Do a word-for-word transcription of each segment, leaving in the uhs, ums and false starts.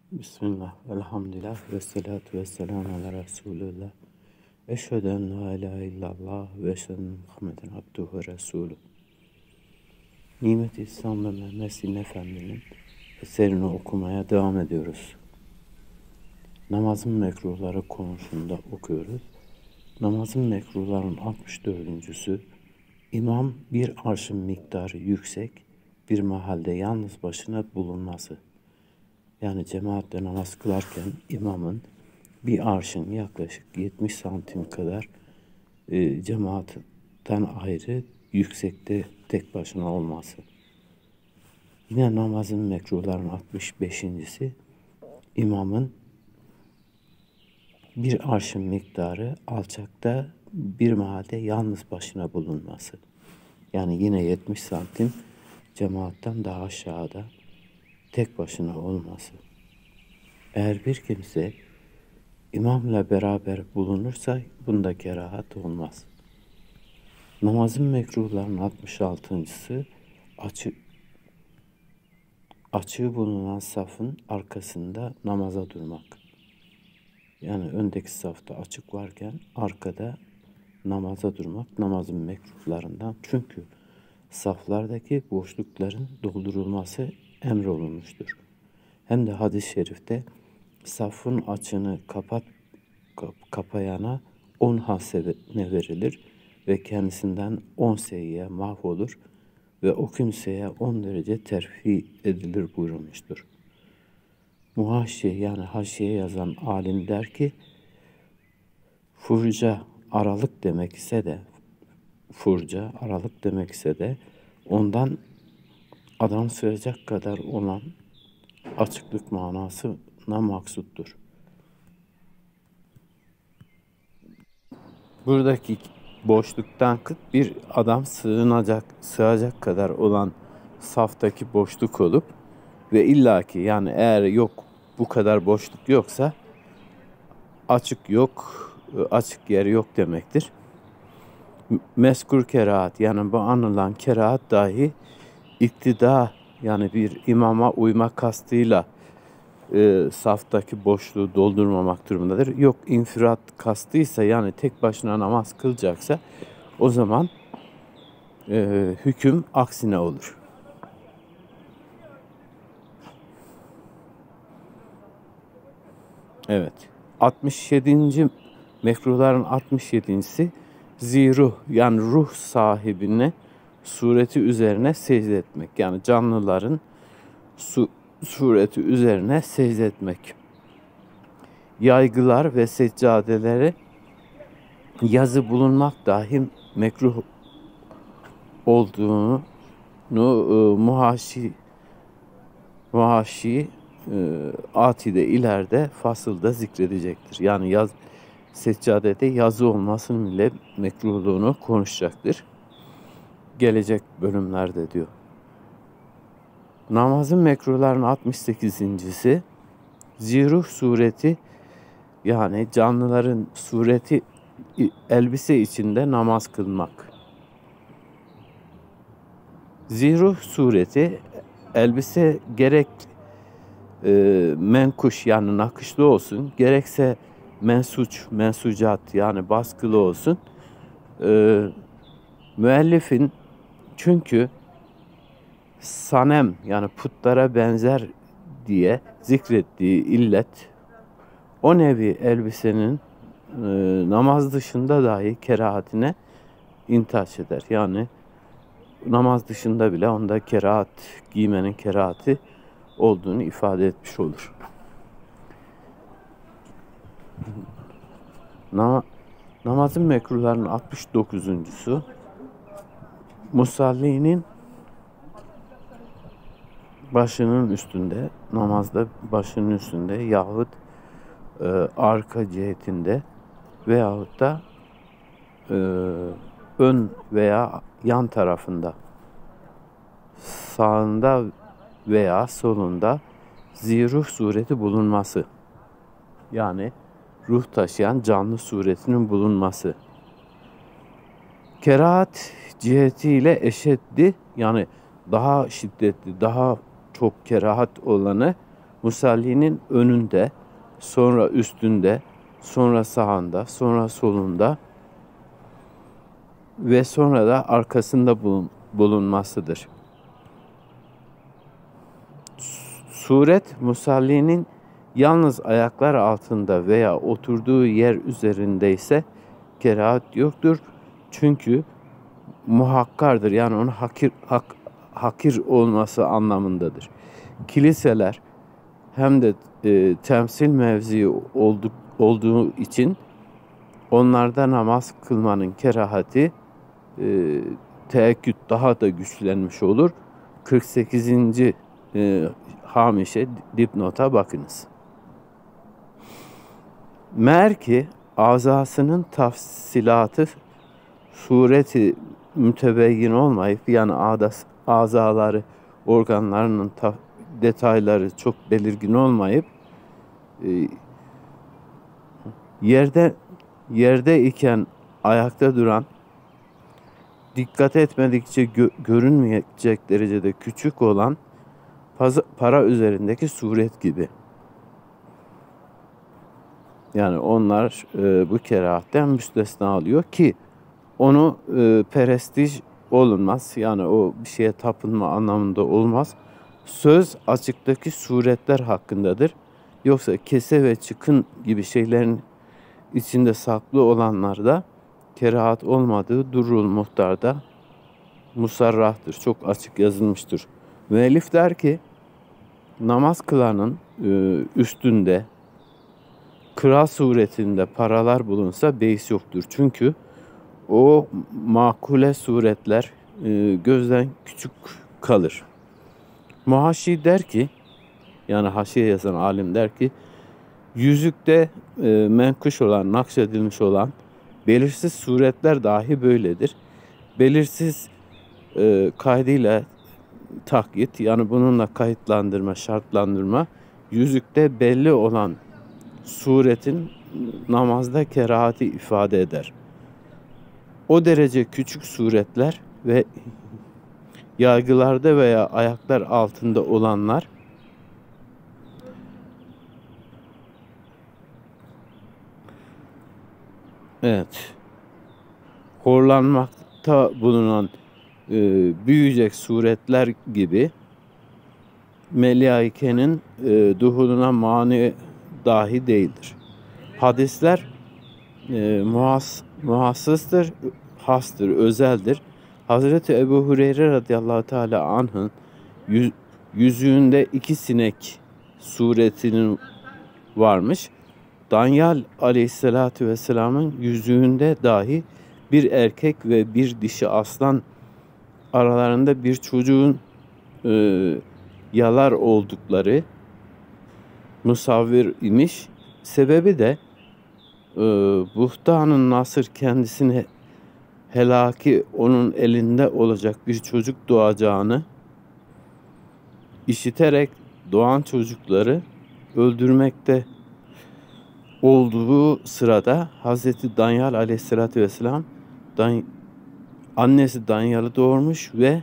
Bismillah, elhamdülillah, ve salatu ve selamu ala Resulullah. Eşhedü en la ilahe illallah ve eşhedü enne Muhammeden abduhu ve resulü. Nimet-i İslam ve Mehmet Sin Efendi'nin eserini okumaya devam ediyoruz. Namazın mekruhları konusunda okuyoruz. Namazın mekruhların altmış dördüncüsü. İmam bir arşın miktarı yüksek bir mahalde yalnız başına bulunması. Yani cemaatle namaz kılarken imamın bir arşın yaklaşık yetmiş santim kadar e, cemaatten ayrı yüksekte tek başına olması. Yine namazın mekruhların altmış beşincisi. İmamın bir arşın miktarı alçakta bir mahalde yalnız başına bulunması. Yani yine yetmiş santim cemaatten daha aşağıda tek başına olması. Eğer bir kimse imamla beraber bulunursa bunda kerahat olmaz. Namazın mekruhlarının altmış altıncısı. Açı, açığı bulunan safın arkasında namaza durmak. Yani öndeki safta açık varken arkada namaza durmak namazın mekruhlarından. Çünkü saflardaki boşlukların doldurulması emrolunmuştur. Hem de hadis-i şerifte safın açığını kapat, kap, kapayana on hasene verilir ve kendisinden on seyyiye mahvolur ve o kimseye on derece terfi edilir buyurulmuştur. Muhaşşi yani haşiye yazan alim der ki, furca aralık demek ise de furca aralık demek ise de ondan adam sığacak kadar olan açıklık manasına maksuttur. Buradaki boşluktan kıt bir adam sığınacak, sığacak kadar olan saftaki boşluk olup ve illaki yani eğer yok bu kadar boşluk yoksa açık yok, açık yer yok demektir. Meskur kerahat yani bu anılan kerahat dahi iktida yani bir imama uyma kastıyla e, saftaki boşluğu doldurmamak durumundadır. Yok infirat kastıysa yani tek başına namaz kılacaksa o zaman e, hüküm aksine olur. Evet. altmış yedinci mekruhların altmış yedincisi. Ziruh yani ruh sahibine sureti üzerine secde etmek. Yani canlıların su, sureti üzerine secde etmek. Yaygılar ve seccadeleri yazı bulunmak dahi mekruh olduğunu e, muhaşi muhaşi e, atide ileride fasılda zikredecektir. Yani yaz seccadede yazı olmasının bile mekruhluğunu konuşacaktır. Gelecek bölümlerde diyor. Namazın mekruhlarının altmış sekizincisi. Ziruh sureti yani canlıların sureti elbise içinde namaz kılmak. Ziruh sureti elbise gerek e, menkuş yani nakışlı olsun gerekse mensuç, mensucat yani baskılı olsun. E, müellifin çünkü sanem yani putlara benzer diye zikrettiği illet o nevi elbisenin e, namaz dışında dahi kerahatine intihaç eder. Yani namaz dışında bile onda kerahat, giymenin kerahati olduğunu ifade etmiş olur. Nam namazın mekruhlarının altmış dokuzuncusu. Musallinin başının üstünde, namazda başının üstünde yahut e, arka cihetinde veyahut da e, ön veya yan tarafında, sağında veya solunda ziruh sureti bulunması. Yani ruh taşıyan canlı suretinin bulunması. Kerahat cihetiyle eşeddi yani daha şiddetli, daha çok kerahat olanı musallinin önünde, sonra üstünde, sonra sağında, sonra solunda ve sonra da arkasında bulun, bulunmasıdır. Suret, musallinin yalnız ayaklar altında veya oturduğu yer üzerindeyse kerahat yoktur. Çünkü muhakkardır. Yani onun hakir, hak, hakir olması anlamındadır. Kiliseler hem de e, temsil mevzii olduk, olduğu için onlarda namaz kılmanın kerahati e, teekküt daha da güçlenmiş olur. kırk sekizinci E, hamişe dipnota bakınız. Meğer ki azasının tafsilatı sureti mütebeyyin olmayıp yani adas, azaları, organlarının ta, detayları çok belirgin olmayıp e, yerde yerde iken ayakta duran, dikkat etmedikçe gö, görünmeyecek derecede küçük olan para üzerindeki suret gibi. Yani onlar e, bu kerahatten müstesna alıyor ki onu e, perestij olunmaz. Yani o bir şeye tapınma anlamında olmaz. Söz açıktaki suretler hakkındadır. Yoksa kese ve çıkın gibi şeylerin içinde saklı olanlarda kerahat olmadığı Durrul Muhtar'da musarrahtır. Çok açık yazılmıştır. Müellif der ki namaz kılanın e, üstünde kral suretinde paralar bulunsa beis yoktur. Çünkü o makule suretler e, gözden küçük kalır. Muhaşi der ki, yani haşiye yazan alim der ki, yüzükte e, menkuş olan, nakşedilmiş olan belirsiz suretler dahi böyledir. Belirsiz e, kaydıyla takyit, yani bununla kayıtlandırma, şartlandırma, yüzükte belli olan suretin namazda kerahati ifade eder. O derece küçük suretler ve yaygılarda veya ayaklar altında olanlar evet horlanmakta bulunan e, büyüyecek suretler gibi melaikenin e, duhuluna mani dahi değildir. Hadisler e, muhas, muhassıstır, hastır, özeldir. Hazreti Ebu Hureyre radıyallahu teala anh'ın yüz, yüzüğünde iki sinek suretinin varmış. Danyal aleyhissalatü vesselamın yüzüğünde dahi bir erkek ve bir dişi aslan aralarında bir çocuğun e, yalar oldukları musavvir imiş. Sebebi de e, Buhtan'ın Nasır kendisine helaki onun elinde olacak bir çocuk doğacağını işiterek doğan çocukları öldürmekte olduğu sırada Hazreti Danyal aleyhissalatü vesselam Dan, annesi Danyal'ı doğurmuş ve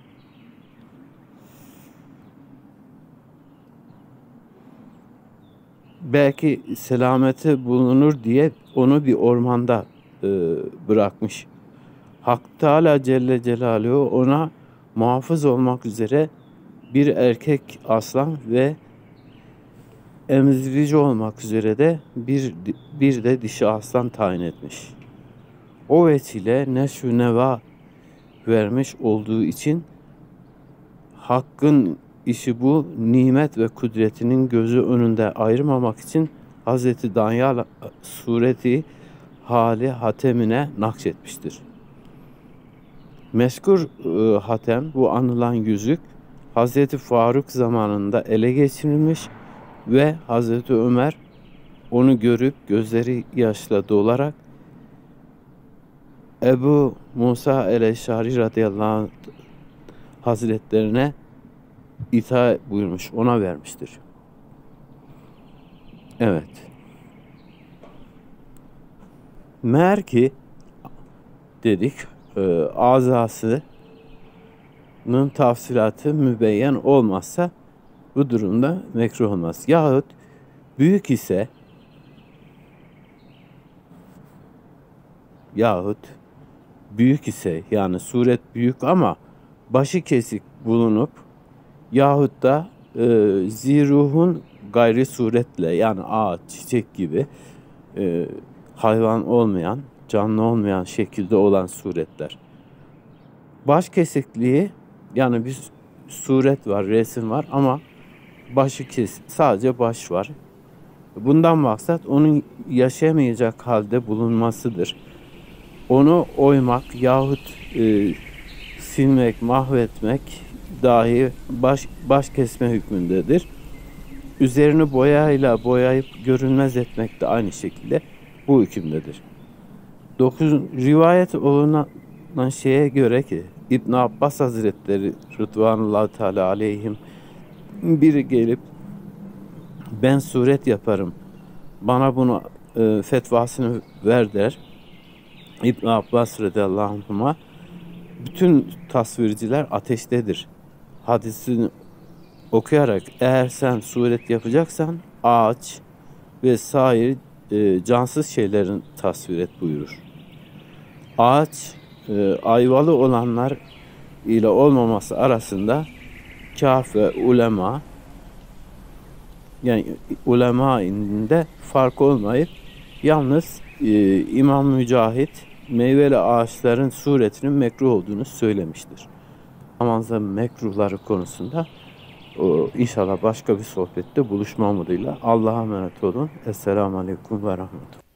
belki selameti bulunur diye onu bir ormanda e, bırakmış. Hak Teala Celle Celaluhu ona muhafız olmak üzere bir erkek aslan ve emzirici olmak üzere de bir bir de dişi aslan tayin etmiş. O vesile neşv neva vermiş olduğu için Hakk'ın işi bu nimet ve kudretinin gözü önünde ayırmamak için Hazreti Danyal sureti hali hatemine nakşetmiştir. Mezkur e, hatem, bu anılan yüzük Hazreti Faruk zamanında ele geçirilmiş ve Hazreti Ömer onu görüp gözleri yaşla dolarak Ebu Musa el-Eşari radıyallahu anh hazretlerine itaat buyurmuş, ona vermiştir. Evet. Meğer ki dedik e, azasının tafsilatı mübeyyen olmazsa Bu durumda mekruh olmaz. Yahut büyük ise yahut büyük ise yani suret büyük ama başı kesik bulunup yahut da e, ziruhun gayri suretle yani ağaç, çiçek gibi e, hayvan olmayan, canlı olmayan şekilde olan suretler. Baş kesikliği yani bir suret var, resim var ama başı kesik, sadece baş var. Bundan maksat onun yaşayamayacak halde bulunmasıdır. Onu oymak yahut e, silmek, mahvetmek dahi baş, baş kesme hükmündedir. Üzerini boyayla boyayıp görünmez etmek de aynı şekilde bu hükümdedir. dokuz Rivayet olunan şeye göre ki İbn Abbas Hazretleri Rıdvanullah Teala aleyhim biri gelip ben suret yaparım bana bunu e, fetvasını ver der. İbn Abbas radıyallahu anhuma bütün tasvirciler ateştedir hadisini okuyarak eğer sen suret yapacaksan ağaç ve sair e, cansız şeylerin tasvir et buyurur. Ağaç e, ayvalı olanlar ile olmaması arasında kâf ve ulema yani ulema indinde fark olmayıp yalnız e, İmam Mücahit meyveli ağaçların suretinin mekruh olduğunu söylemiştir. Namazda mekruhları konusunda o, inşallah başka bir sohbette buluşma umuduyla Allah'a emanet olun. Esselamu Aleyküm ve Rahmetullah.